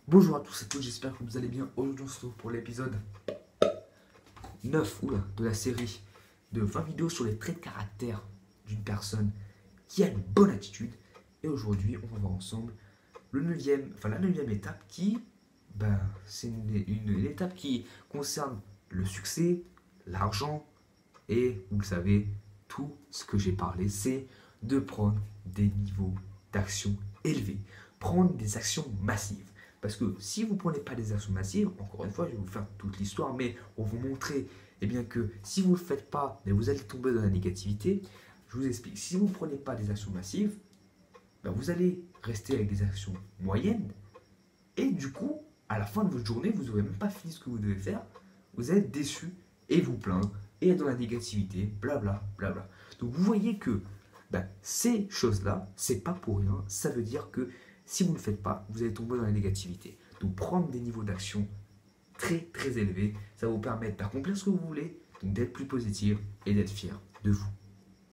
Bonjour à tous et toutes, j'espère que vous allez bien. Aujourd'hui, on se retrouve pour l'épisode 9 de la série de 20 vidéos sur les traits de caractère d'une personne qui a une bonne attitude. Et aujourd'hui, on va voir ensemble la 9e étape c'est une étape qui concerne le succès, l'argent et, vous le savez, tout ce que j'ai parlé, c'est de prendre des niveaux d'action élevés, prendre des actions massives. Parce que si vous ne prenez pas des actions massives, encore une fois, je vais vous faire toute l'histoire, mais pour vous montrer que si vous ne le faites pas, vous allez tomber dans la négativité. Je vous explique. Si vous ne prenez pas des actions massives, vous allez rester avec des actions moyennes. Et du coup, à la fin de votre journée, vous n'aurez même pas fini ce que vous devez faire. Vous êtes déçu et vous plaindre et être dans la négativité, blabla, blabla. Donc vous voyez que ces choses-là, c'est pas pour rien. Ça veut dire que si vous ne le faites pas, vous allez tomber dans la négativité. Donc prendre des niveaux d'action très très élevés, ça va vous permettre d'accomplir ce que vous voulez, donc d'être plus positif et d'être fier de vous.